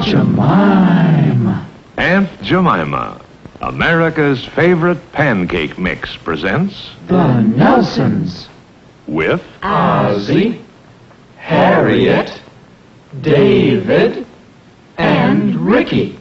Jemima. Aunt Jemima, America's favorite pancake mix, presents The Nelsons. with Ozzie, Harriet, David, and Ricky.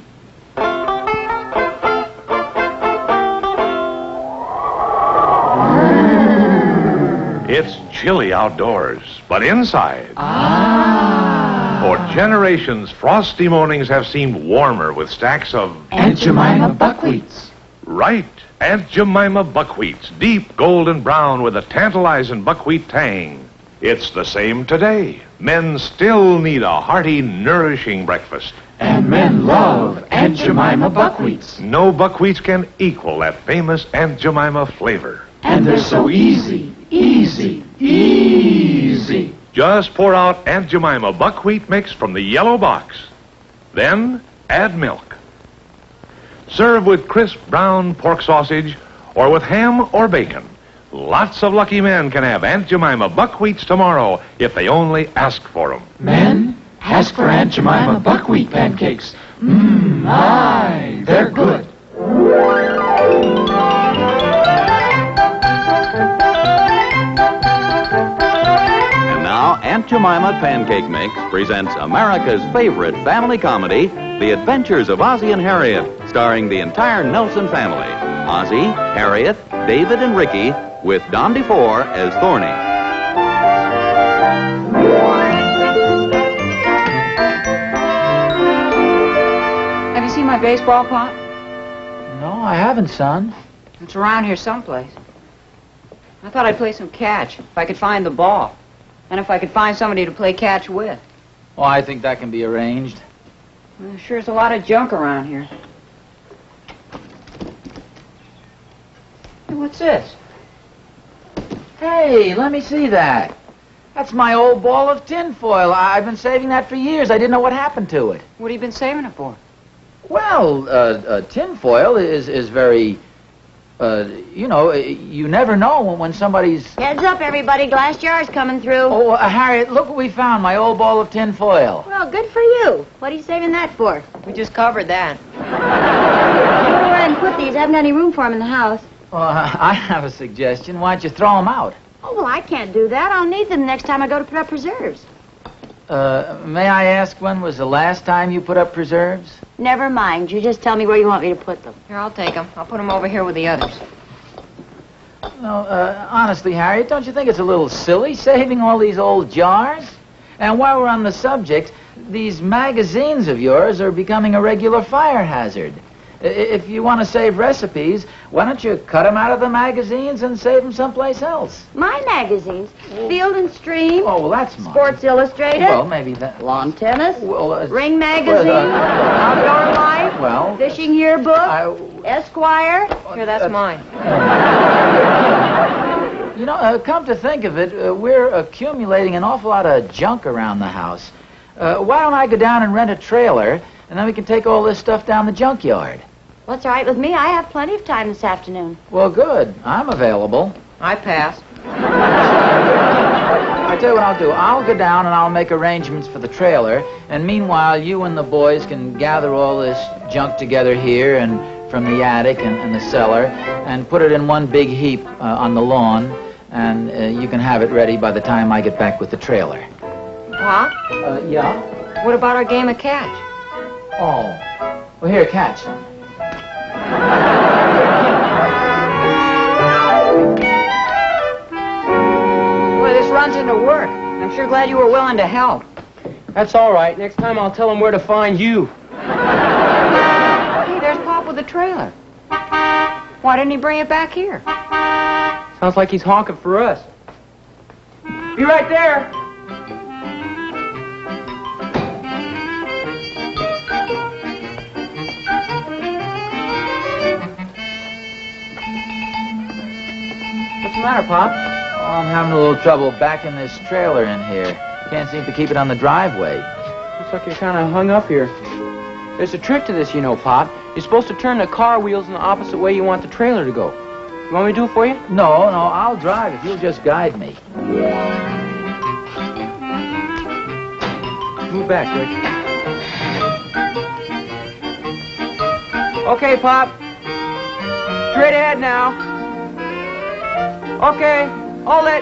It's chilly outdoors, but inside, Ah. for generations, frosty mornings have seemed warmer with stacks of... Aunt Jemima buckwheats. Right, Aunt Jemima buckwheats, deep golden brown with a tantalizing buckwheat tang. It's the same today. Men still need a hearty, nourishing breakfast. And men love Aunt Jemima buckwheats. No buckwheats can equal that famous Aunt Jemima flavor. And they're so easy, easy, easy. Just pour out Aunt Jemima buckwheat mix from the yellow box. Then add milk. Serve with crisp brown pork sausage or with ham or bacon. Lots of lucky men can have Aunt Jemima buckwheats tomorrow if they only ask for them. Men, ask for Aunt Jemima buckwheat pancakes. My, they're good. And now, Aunt Jemima Pancake Mix presents America's favorite family comedy, The Adventures of Ozzie and Harriet, starring the entire Nelson family. Ozzie, Harriet, David, and Ricky, with Don DeFore as Thorny. Have you seen my baseball, Pop? No, I haven't, son. It's around here someplace. I thought I'd play some catch, if I could find the ball. And if I could find somebody to play catch with. Well, I think that can be arranged. Well, sure is a lot of junk around here. Hey, what's this? Hey, let me see that. That's my old ball of tinfoil. I've been saving that for years. I didn't know what happened to it. What have you been saving it for? Well, tinfoil is very, you never know when somebody's... Heads up, everybody. Glass jar's coming through. Oh, Harriet, look what we found, my old ball of tinfoil. Well, good for you. What are you saving that for? We just covered that. Go ahead and put these. I haven't got any room for them in the house. Well, I have a suggestion. Why don't you throw them out? Oh, well, I can't do that. I'll need them next time I go to put up preserves. May I ask when was the last time you put up preserves? Never mind. You just tell me where you want me to put them. Here, I'll take them. I'll put them over here with the others. No, honestly, Harriet, don't you think it's a little silly saving all these old jars? And while we're on the subject, these magazines of yours are becoming a regular fire hazard. If you want to save recipes, why don't you cut them out of the magazines and save them someplace else? My magazines. Field and Stream. Oh, well, that's mine. Sports Illustrated. Well, maybe that... Lawn Tennis. Well, Ring Magazine. Outdoor Life. Well... Fishing Yearbook. Esquire. Here, that's mine. You know, come to think of it, we're accumulating an awful lot of junk around the house. Why don't I go down and rent a trailer, and then we can take all this stuff down the junkyard? What's all right with me? I have plenty of time this afternoon. Well, good. I'm available. I pass. I tell you what I'll do. I'll go down and I'll make arrangements for the trailer, and meanwhile, you and the boys can gather all this junk together here and from the attic and the cellar, and put it in one big heap on the lawn, and you can have it ready by the time I get back with the trailer. Pop? Yeah? What about our game of catch? Oh. Well, here, catch. Boy, this runs into work. I'm sure glad you were willing to help. That's all right. Next time I'll tell them where to find you. Hey, there's Pop with the trailer. Why didn't he bring it back here? Sounds like he's honking for us. Be right there. What's the matter, Pop? Oh, I'm having a little trouble backing this trailer in here. Can't seem to keep it on the driveway. Looks like you're kind of hung up here. There's a trick to this, you know, Pop. You're supposed to turn the car wheels in the opposite way you want the trailer to go. You want me to do it for you? No, I'll drive if you'll just guide me. Move back, Rick. Okay, Pop. Straight ahead now. Okay, hold it.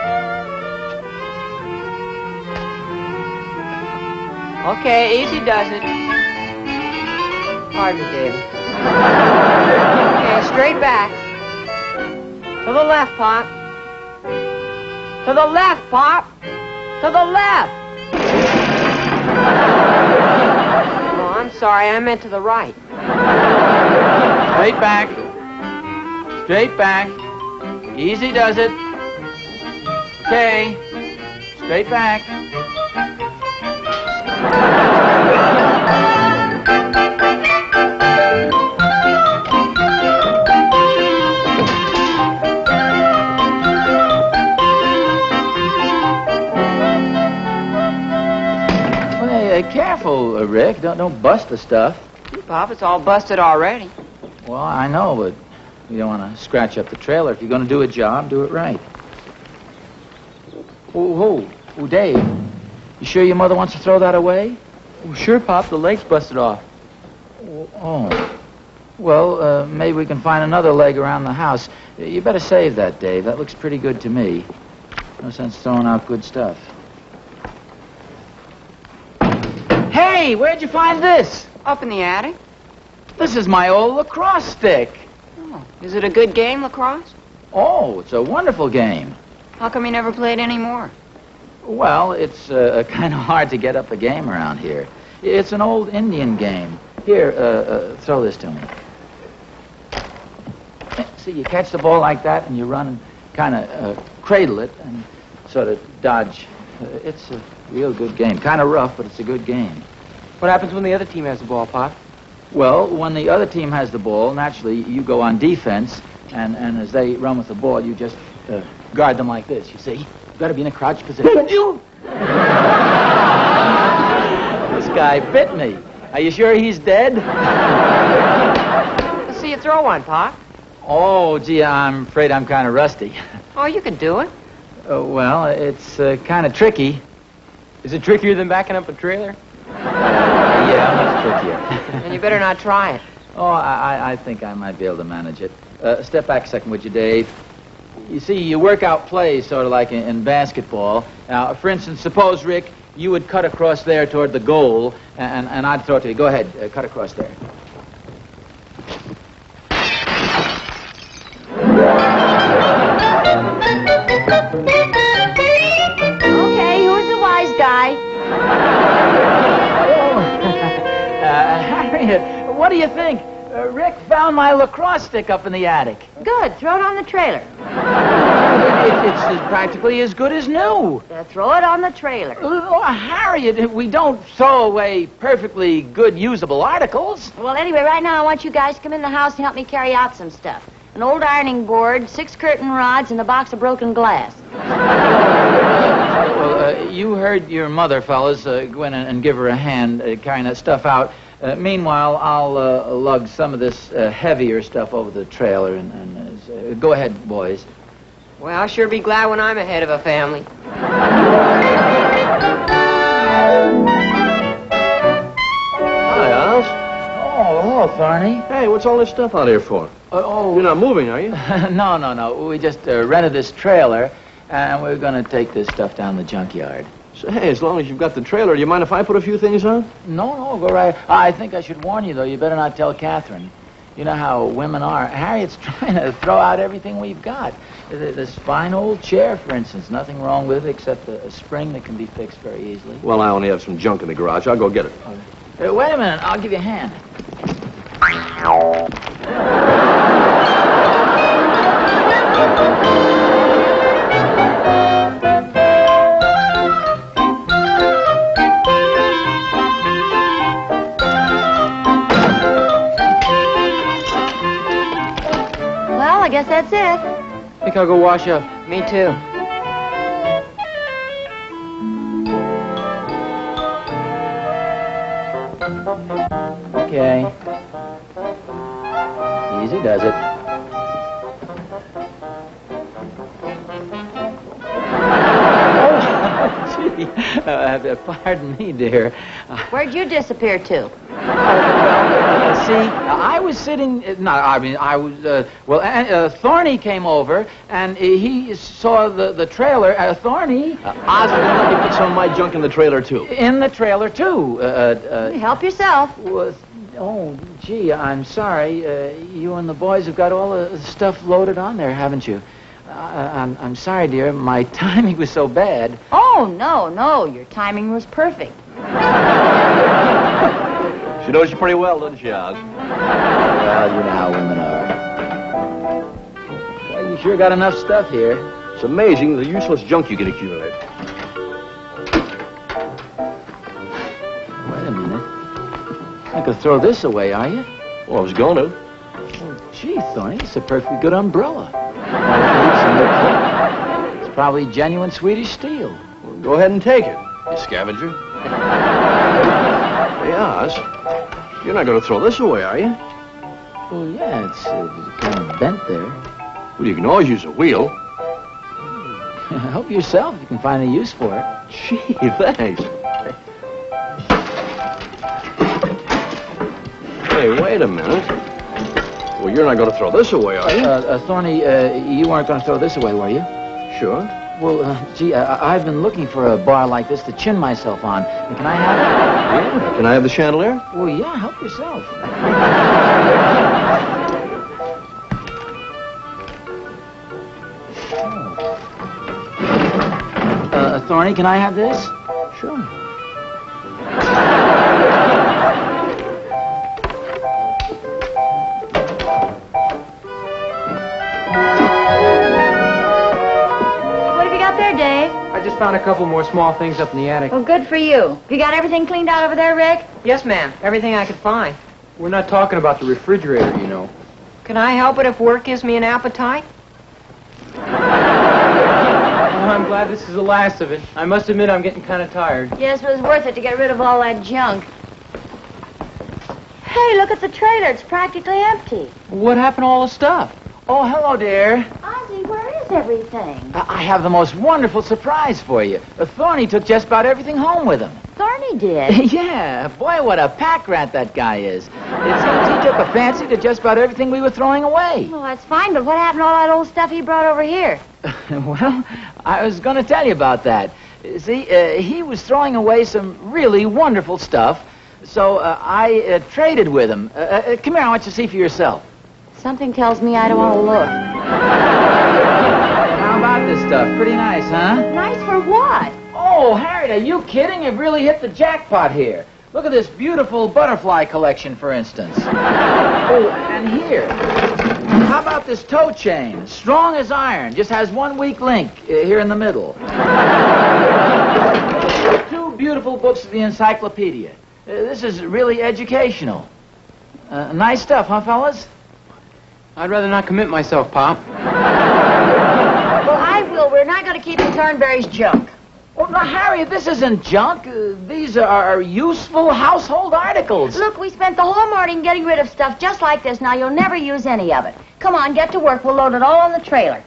Okay, easy does it. Pardon me, David. Okay, straight back. To the left, Pop. To the left, Pop. To the left. Oh, I'm sorry. I meant to the right. Straight back. Straight back. Easy does it. Okay. Straight back. Careful, Rick. Don't bust the stuff. Pop, it's all busted already. Well, I know, but you don't want to scratch up the trailer. If you're going to do a job, do it right. Oh, Dave. You sure your mother wants to throw that away? Oh, sure, Pop. The leg's busted off. Oh. Well, maybe we can find another leg around the house. You better save that, Dave. That looks pretty good to me. No sense throwing out good stuff. Hey, where'd you find this? Up in the attic. This is my old lacrosse stick. Oh, is it a good game, lacrosse? Oh, it's a wonderful game. How come you never played any more? Well, it's kind of hard to get up a game around here. It's an old Indian game. Here, throw this to me. See, you catch the ball like that, and you run and kind of cradle it and sort of dodge. It's a real good game. Kind of rough, but it's a good game. What happens when the other team has the ball, Pop? Well, when the other team has the ball, naturally, you go on defense, and as they run with the ball, you just guard them like this, you see? You've got to be in a crouch position. This guy bit me. Are you sure he's dead? Let's see you throw one, Pop. Oh, gee, I'm afraid I'm kind of rusty. Oh, you can do it. Well, it's kind of tricky. Is it trickier than backing up a trailer? Yeah, much trickier. And you better not try it. Oh, I think I might be able to manage it. Step back a second, would you, Dave? You see, you work out plays sort of like in basketball. Now, for instance, suppose, Rick, you would cut across there toward the goal, and I'd throw it to you. Go ahead, cut across there. Okay, who's the wise guy? Harriet, what do you think? Rick found my lacrosse stick up in the attic. Good. Throw it on the trailer. It's practically as good as new. Throw it on the trailer. Oh, Harriet, we don't throw away perfectly good, usable articles. Well, anyway, right now I want you guys to come in the house and help me carry out some stuff. An old ironing board, 6 curtain rods, and a box of broken glass. Well, you heard your mother, fellas. Go in and give her a hand carrying that stuff out. Meanwhile, I'll lug some of this heavier stuff over the trailer. And go ahead, boys. Well, I'll sure be glad when I'm ahead of a family. Hi, Oz. Oh, hello, Thorny. Hey, what's all this stuff out here for? You're not moving, are you? No. We just rented this trailer, and we're going to take this stuff down the junkyard. So, hey, as long as you've got the trailer, do you mind if I put a few things on? No, go right. I think I should warn you, though. You better not tell Catherine. You know how women are. Harriet's trying to throw out everything we've got. This fine old chair, for instance. Nothing wrong with it except a spring that can be fixed very easily. Well, I only have some junk in the garage. I'll go get it. Wait a minute. I'll give you a hand. Well, I guess that's it. I think I'll go wash up. Me too. Okay. Easy does it. Oh, gee. Pardon me, dear. Where'd you disappear to? See, I was sitting... Thorny came over, and he saw the trailer. Thorny... Ozzie, don't let me put some of my junk in the trailer, too. In the trailer, too. Help yourself. Oh, gee, I'm sorry. You and the boys have got all the stuff loaded on there, haven't you? I'm sorry, dear. My timing was so bad. Oh, no. Your timing was perfect. She knows you pretty well, doesn't she, Oz? Well, you know how women are. Well, you sure got enough stuff here. It's amazing the useless junk you can accumulate. Wait a minute. Not gonna throw this away, are you? Well, I was going to. Oh, gee, Thorny, it's a perfectly good umbrella. It's probably genuine Swedish steel. Well, go ahead and take it, you scavenger. Hey, Oz, you're not going to throw this away, are you? Well, yeah, it's kind of bent there. Well, you can always use a wheel. Help yourself if you can find a use for it. Gee, thanks. Hey, wait a minute. Well, you're not going to throw this away, are you? Thorny, you weren't going to throw this away, were you? Sure. Well, gee, I've been looking for a bar like this to chin myself on. Can I have it? Yeah. Can I have the chandelier? Well, yeah, help yourself. Thorny, can I have this? Sure. I just found a couple more small things up in the attic. Well, good for you. You got everything cleaned out over there, Rick? Yes, ma'am. Everything I could find. We're not talking about the refrigerator, you know. Can I help it if work gives me an appetite? Oh, I'm glad this is the last of it. I must admit I'm getting kind of tired. Yes, it was worth it to get rid of all that junk. Hey, look at the trailer. It's practically empty. What happened to all the stuff? Oh, hello, dear. Ozzie, where is everything? I have the most wonderful surprise for you. Thorny took just about everything home with him. Thorny did? Yeah. Boy, what a pack rat that guy is. It seems he took a fancy to just about everything we were throwing away. Well, that's fine, but what happened to all that old stuff he brought over here? Well, I was going to tell you about that. See, he was throwing away some really wonderful stuff, so I traded with him. Come here, I want you to see for yourself. Something tells me I don't want to look. How about this stuff? Pretty nice, huh? Nice for what? Oh, Harriet, are you kidding? You've really hit the jackpot here. Look at this beautiful butterfly collection, for instance. Oh, and here. How about this toe chain? Strong as iron. Just has one weak link here in the middle. 2 beautiful books of the encyclopedia. This is really educational. Nice stuff, huh, fellas? I'd rather not commit myself, Pop. Well, I will. We're not going to keep the Thornberry's junk. Well, now, Harriet, this isn't junk. These are useful household articles. Look, we spent the whole morning getting rid of stuff just like this. Now, you'll never use any of it. Come on, get to work. We'll load it all on the trailer.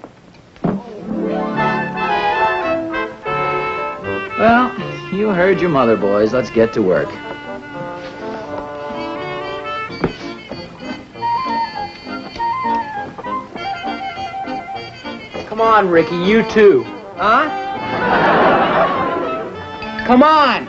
Well, you heard your mother, boys. Let's get to work. Come on, Ricky, you too. Huh? Come on!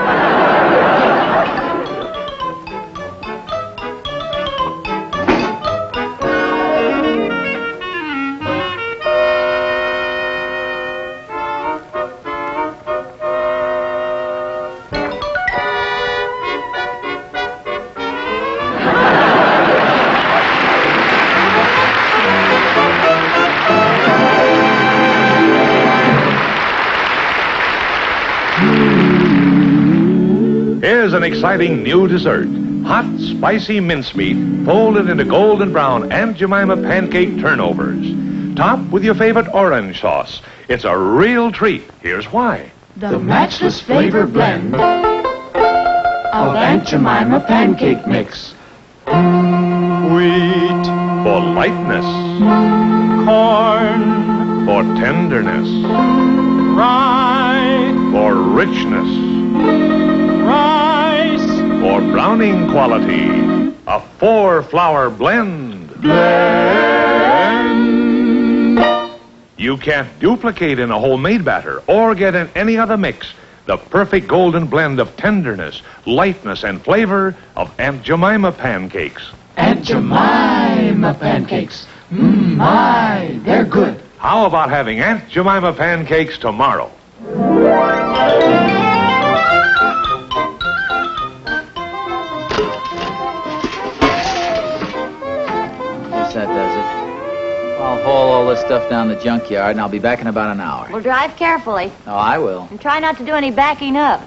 Here's an exciting new dessert. Hot, spicy mincemeat folded into golden brown Aunt Jemima pancake turnovers. Topped with your favorite orange sauce. It's a real treat. Here's why. The matchless flavor blend of Aunt Jemima pancake mix. Wheat for lightness. Corn For tenderness. rye. for richness. Rice. For browning quality, a 4-flour blend. You can't duplicate in a homemade batter or get in any other mix the perfect golden blend of tenderness, lightness, and flavor of Aunt Jemima pancakes. Aunt Jemima pancakes. My, they're good. How about having Aunt Jemima pancakes tomorrow? Guess that does it. I'll haul all this stuff down the junkyard, and I'll be back in about an hour. Well, drive carefully. Oh, I will. And try not to do any backing up.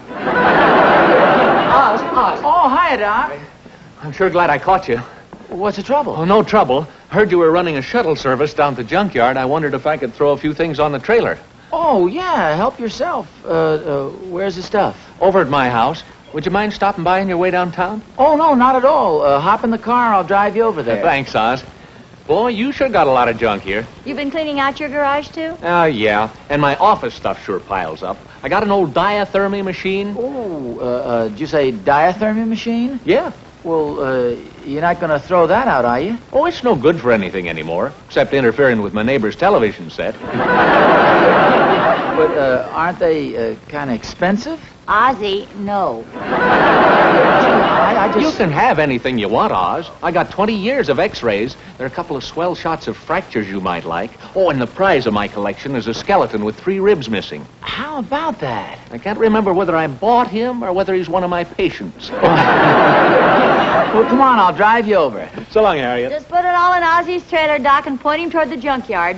Oz. Oh, hi, Doc. I'm sure glad I caught you. What's the trouble? Oh, no trouble. Heard you were running a shuttle service down to the junkyard. I wondered if I could throw a few things on the trailer. Oh, yeah, help yourself. Where's the stuff? Over at my house. Would you mind stopping by on your way downtown? Oh, no, not at all. Hop in the car, I'll drive you over there. Thanks, Oz. Boy, you sure got a lot of junk here. You've been cleaning out your garage, too? Yeah. And my office stuff sure piles up. I got an old diathermy machine. Oh, did you say diathermy machine? Yeah. Well, you're not going to throw that out, are you? Oh, it's no good for anything anymore, except interfering with my neighbor's television set. But aren't they kind of expensive? Ozzie, no. I just... You can have anything you want, Oz. I got 20 years of x-rays. There are a couple of swell shots of fractures you might like. Oh, and the prize of my collection is a skeleton with 3 ribs missing. How about that? I can't remember whether I bought him or whether he's one of my patients. Well, come on, I'll drive you over. So long, Harriet. Just put it all in Ozzie's trailer, Doc, and point him toward the junkyard.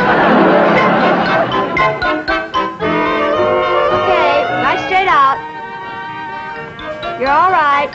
Okay, right straight out. You're all right.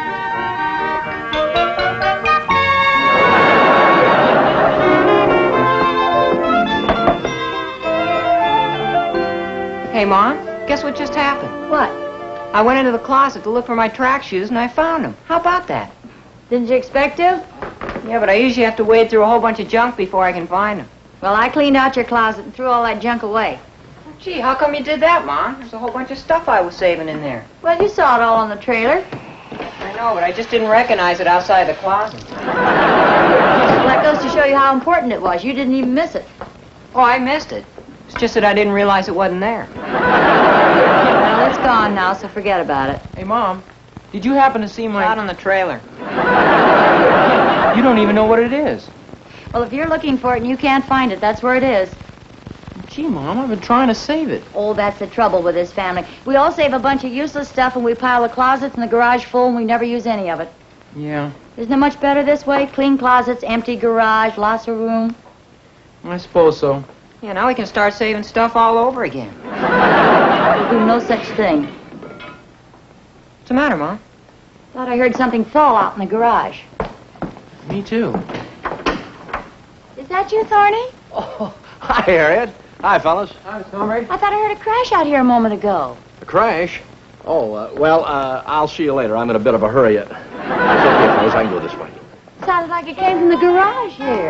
Hey, Mom, guess what just happened? What? I went into the closet to look for my track shoes, and I found them. How about that? Didn't you expect to? Yeah, but I usually have to wade through a whole bunch of junk before I can find them. Well, I cleaned out your closet and threw all that junk away. Gee, how come you did that, Mom? There's a whole bunch of stuff I was saving in there. Well, you saw it all on the trailer. I know, but I just didn't recognize it outside the closet. Well, that goes to show you how important it was. You didn't even miss it. Oh, I missed it. It's just that I didn't realize it wasn't there. Well, it's gone now, so forget about it. Hey, Mom, did you happen to see Out on the trailer. You don't even know what it is. Well, if you're looking for it and you can't find it, that's where it is. Gee, Mom, I've been trying to save it. Oh, that's the trouble with this family. We all save a bunch of useless stuff and we pile the closets in the garage full and we never use any of it. Yeah, Isn't it much better this way? Clean closets, empty garage, lots of room. I suppose so. Yeah, now we can start saving stuff all over again. We'll do no such thing. What's the matter, Mom? Thought I heard something fall out in the garage. Me too. Is that you, Thorny? Oh, hi, Harriet. Hi, fellas. Hi, Comrade. I thought I heard a crash out here a moment ago. A crash? Oh, I'll see you later. I'm in a bit of a hurry. It's okay, fellas. I can go this way. Sounded like it came from the garage here.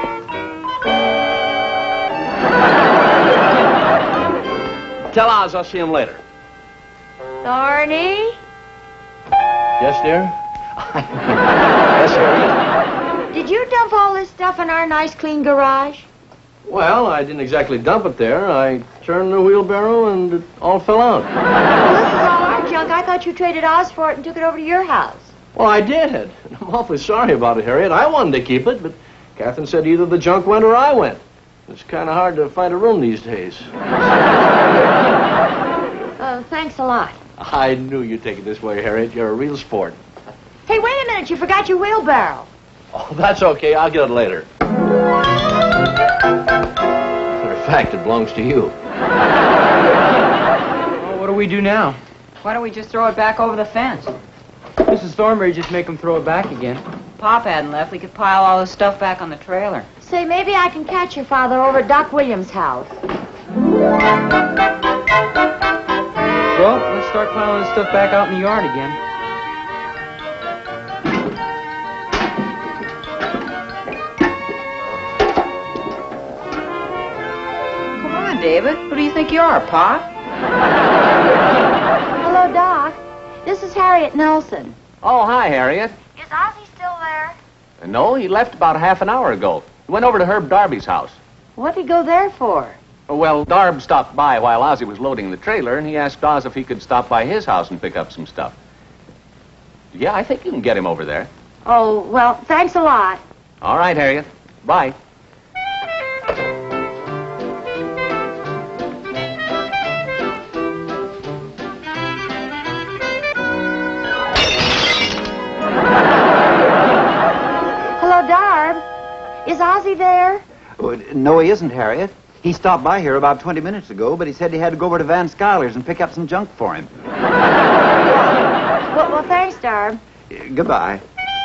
Tell Oz I'll see him later. Thorny? Yes, dear? Yes, Harriet. Did you dump all this stuff in our nice, clean garage? Well, I didn't exactly dump it there. I turned the wheelbarrow and it all fell out. Well, this is all our junk. I thought you traded Oz for it and took it over to your house. Well, I did. I'm awfully sorry about it, Harriet. I wanted to keep it, but Catherine said either the junk went or I went. It's kind of hard to find a room these days. Thanks a lot. I knew you'd take it this way, Harriet. You're a real sport. Hey, wait a minute. You forgot your wheelbarrow. Oh, that's okay. I'll get it later. Matter of fact, it belongs to you. Well, what do we do now? Why don't we just throw it back over the fence? Mrs. Thornberry just make him throw it back again. Pop hadn't left. We could pile all this stuff back on the trailer. Say, maybe I can catch your father over at Doc Williams' house. Well, let's start piling this stuff back out in the yard again. Come on, David. Who do you think you are, Pop? Hello, Doc. This is Harriet Nelson. Oh, hi, Harriet. Is Ozzie still there? No, he left about half an hour ago. He went over to Herb Darby's house. What'd he go there for? Well, Darb stopped by while Ozzie was loading the trailer, and he asked Oz if he could stop by his house and pick up some stuff. Yeah, I think you can get him over there. Oh, well, thanks a lot. All right, Harriet. Bye. Hello, Darb. Is Ozzie there? No, he isn't, Harriet. He stopped by here about 20 minutes ago, but he said he had to go over to Van Schuyler's and pick up some junk for him. Well, thanks, Darb. Goodbye.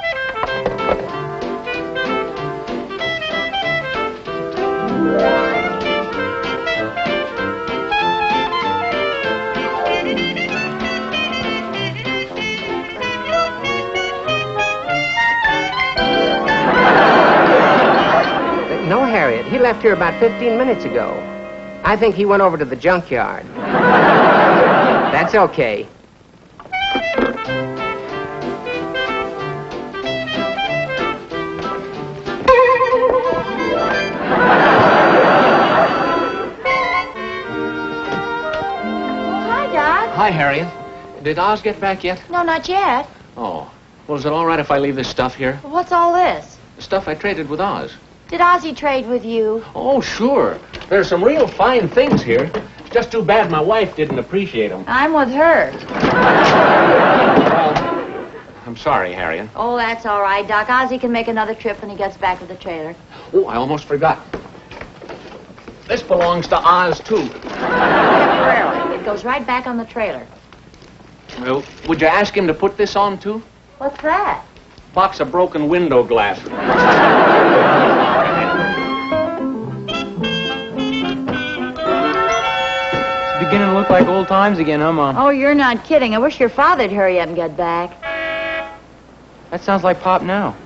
No, Harriet. He left here about 15 minutes ago. I think he went over to the junkyard. That's okay. Hi, Doc. Hi, Harriet. Did Oz get back yet? No, not yet. Oh. Well, is it all right if I leave this stuff here? What's all this? The stuff I traded with Oz. Did Ozzie trade with you? Oh, sure. There's some real fine things here. It's just too bad my wife didn't appreciate them. I'm with her. Well, I'm sorry, Harriet. Oh, that's all right, Doc. Ozzie can make another trip when he gets back with the trailer. Oh, I almost forgot. This belongs to Oz, too. Temporarily. It goes right back on the trailer. Well, would you ask him to put this on, too? What's that? Box of broken window glass. It's beginning to look like old times again, huh, Mom? Oh, you're not kidding. I wish your father'd hurry up and get back. That sounds like Pop now.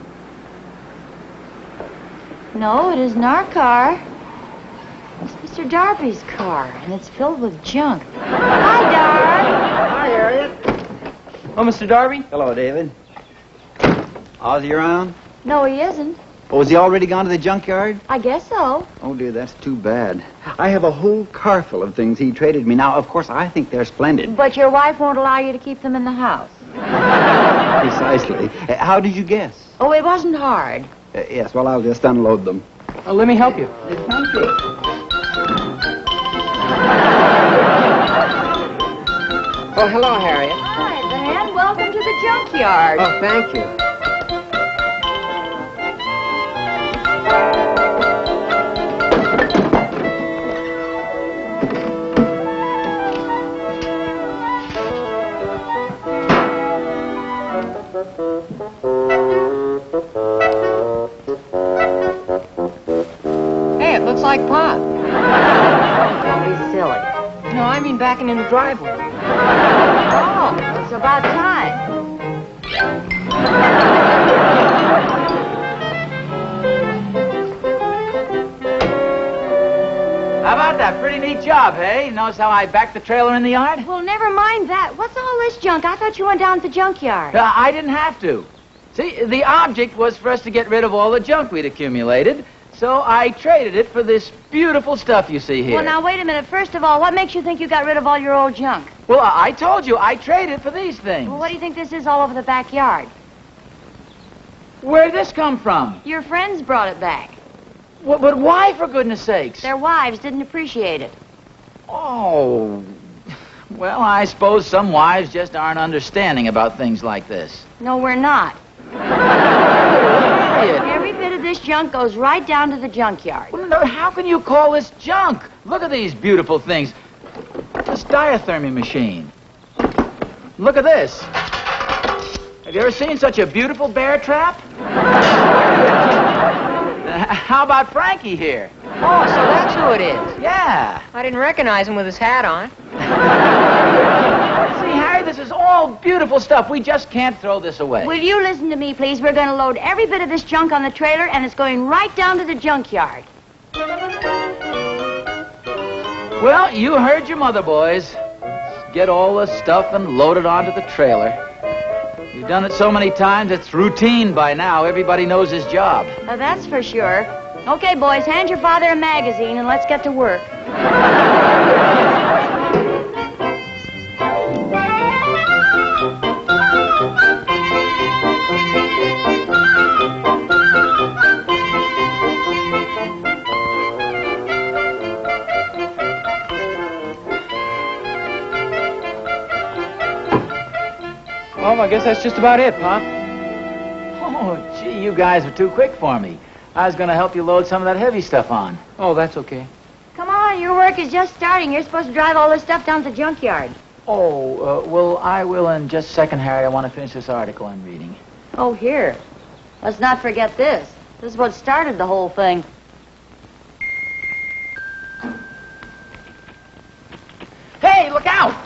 No, it isn't our car. It's Mr. Darby's car, and it's filled with junk. Hi, Darb. Hi, Harriet. Oh, Mr. Darby? Hello, David. Ozzie around? No, he isn't. Oh, has he already gone to the junkyard? I guess so. Oh, dear, that's too bad. I have a whole car full of things he traded me. Now, of course, I think they're splendid. But your wife won't allow you to keep them in the house. Precisely. How did you guess? Oh, it wasn't hard. Yes, well, I'll just unload them. Let me help you. Thank you. Oh, hello, Harriet. Hi, Van. Welcome to the junkyard. Oh, thank you. Hey, it looks like Pop. Don't be silly. No, I mean backing in the driveway. Oh, it's about time. How about that? Pretty neat job, hey? Notice how I backed the trailer in the yard? Well, never mind that. What's all this junk? I thought you went down to the junkyard. I didn't have to. See, the object was for us to get rid of all the junk we'd accumulated, so I traded it for this beautiful stuff you see here. Well, now, wait a minute. First of all, what makes you think you got rid of all your old junk? Well, I told you, I traded for these things. Well, what do you think this is all over the backyard? Where'd this come from? Your friends brought it back. Well, but why, for goodness sakes? Their wives didn't appreciate it. Oh, well, I suppose some wives just aren't understanding about things like this. No, we're not. Harriet. Every bit of this junk goes right down to the junkyard. Well, no, how can you call this junk? Look at these beautiful things. This diathermy machine. Look at this. Have you ever seen such a beautiful bear trap? How about Frankie here? Oh, so that's who it is. Yeah. I didn't recognize him with his hat on. See, Harry, this is all beautiful stuff. We just can't throw this away. Will you listen to me, please? We're going to load every bit of this junk on the trailer, and it's going right down to the junkyard. Well, you heard your mother, boys. get all the stuff and load it onto the trailer. You've done it so many times, it's routine by now. Everybody knows his job. That's for sure. Okay, boys, hand your father a magazine and let's get to work. Well, I guess that's just about it, Pop. Oh, gee, you guys are too quick for me. I was going to help you load some of that heavy stuff on. Oh, that's okay. Come on, your work is just starting. You're supposed to drive all this stuff down to the junkyard. Oh, well, I will in just a second, Harry. I want to finish this article I'm reading. Oh, here. Let's not forget this. This is what started the whole thing. Hey, look out!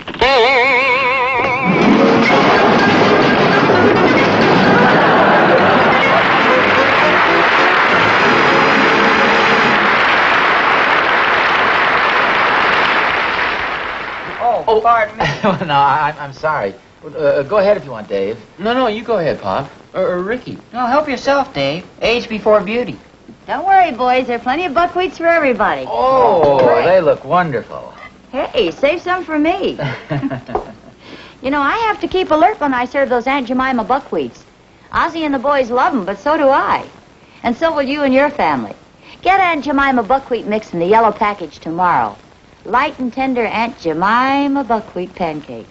Oh, pardon me. No, I'm sorry. Go ahead if you want, Dave. No, you go ahead, Pop. Or Ricky. No, help yourself, Dave. Age before beauty. Don't worry, boys. There are plenty of buckwheats for everybody. Oh, they look wonderful. Hey, save some for me. You know, I have to keep alert when I serve those Aunt Jemima buckwheats. Ozzie and the boys love them, but so do I. And so will you and your family. Get Aunt Jemima buckwheat mix in the yellow package tomorrow. Light and tender Aunt Jemima buckwheat pancakes.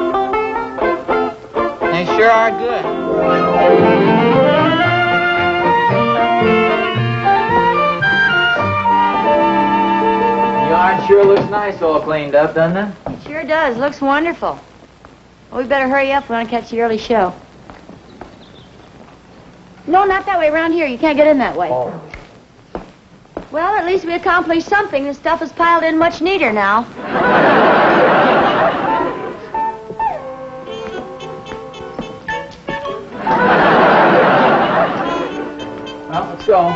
They sure are good. The yard sure looks nice, all cleaned up, doesn't it? It sure does. Looks wonderful. Well, we better hurry up. We want to catch the early show. No, not that way. Around here. You can't get in that way. Oh. Well, at least we accomplished something. The stuff is piled in much neater now. Well, let's go.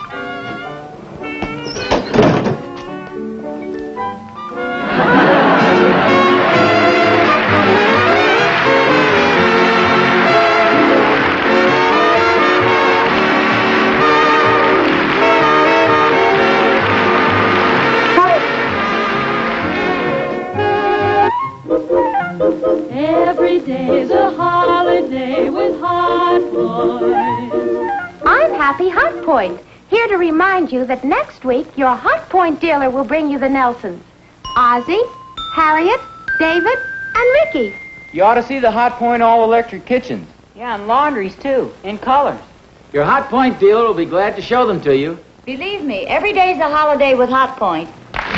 Every day's a holiday with Hot Point. I'm Happy Hot Point, here to remind you that next week your Hot Point dealer will bring you the Nelsons. Ozzie, Harriet, David, and Ricky. You ought to see the Hot Point all-electric kitchens. Yeah, and laundries, too, in colors. Your Hot Point dealer will be glad to show them to you. Believe me, every day's a holiday with Hot Point.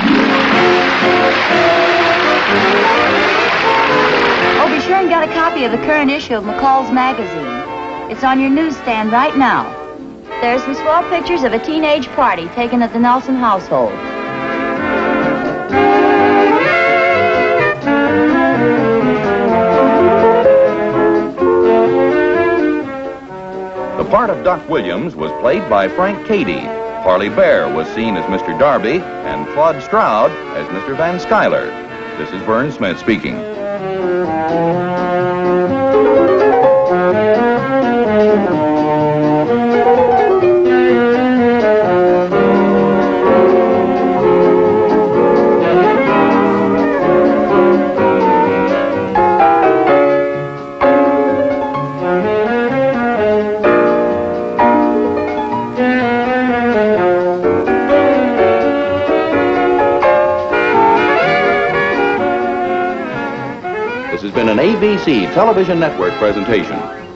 Oh, be sure and get a copy of the current issue of McCall's magazine. It's on your newsstand right now. There's some swell pictures of a teenage party taken at the Nelson household. The part of Doc Williams was played by Frank Cady. Parley Bear was seen as Mr. Darby, and Claude Stroud as Mr. Van Skyler. This is Vern Smith speaking. This has been an ABC Television Network presentation.